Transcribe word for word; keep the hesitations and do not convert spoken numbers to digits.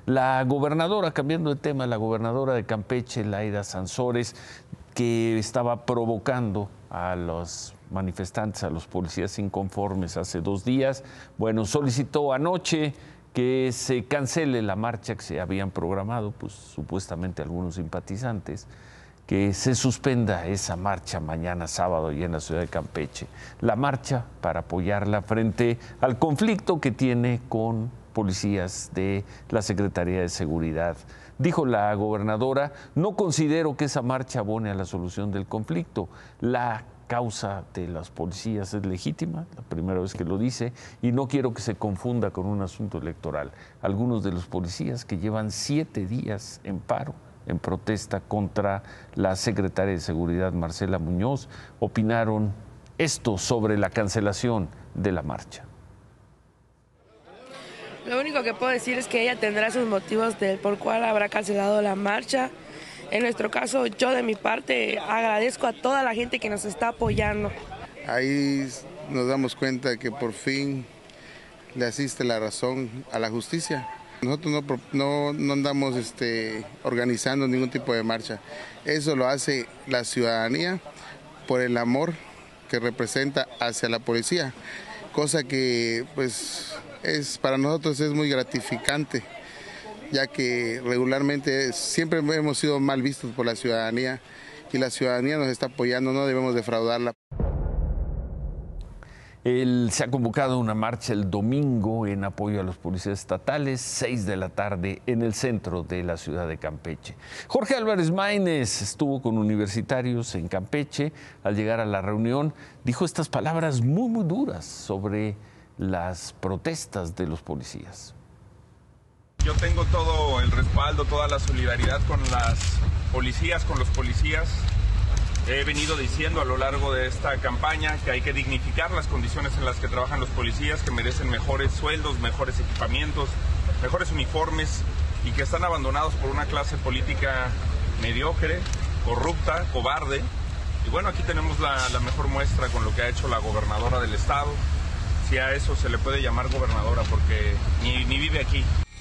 La gobernadora, cambiando de tema, la gobernadora de Campeche, Laida Sansores, que estaba provocando a los manifestantes, a los policías inconformes hace dos días, bueno, solicitó anoche que se cancele la marcha que se habían programado, pues supuestamente algunos simpatizantes, que se suspenda esa marcha mañana sábado y en la ciudad de Campeche. La marcha para apoyarla frente al conflicto que tiene con policías de la Secretaría de Seguridad. Dijo la gobernadora, no considero que esa marcha abone a la solución del conflicto. La causa de las policías es legítima, la primera vez que lo dice, y no quiero que se confunda con un asunto electoral. Algunos de los policías que llevan siete días en paro, en protesta contra la secretaria de Seguridad, Marcela Muñoz, opinaron esto sobre la cancelación de la marcha. Lo único que puedo decir es que ella tendrá sus motivos del por cuál habrá cancelado la marcha. En nuestro caso, yo de mi parte agradezco a toda la gente que nos está apoyando. Ahí nos damos cuenta que por fin le asiste la razón a la justicia. Nosotros no, no, no andamos este, organizando ningún tipo de marcha. Eso lo hace la ciudadanía por el amor que representa hacia la policía, cosa que pues es para nosotros es muy gratificante, ya que regularmente siempre hemos sido mal vistos por la ciudadanía y la ciudadanía nos está apoyando, no debemos defraudarla. El, se ha convocado una marcha el domingo en apoyo a los policías estatales, seis de la tarde en el centro de la ciudad de Campeche. Jorge Álvarez Maínez estuvo con universitarios en Campeche. Al llegar a la reunión dijo estas palabras muy, muy duras sobre las protestas de los policías. Yo tengo todo el respaldo, toda la solidaridad con las policías, con los policías. He venido diciendo a lo largo de esta campaña que hay que dignificar las condiciones en las que trabajan los policías, que merecen mejores sueldos, mejores equipamientos, mejores uniformes y que están abandonados por una clase política mediocre, corrupta, cobarde. Y bueno, aquí tenemos la, la mejor muestra con lo que ha hecho la gobernadora del estado, si a eso se le puede llamar gobernadora porque ni, ni vive aquí.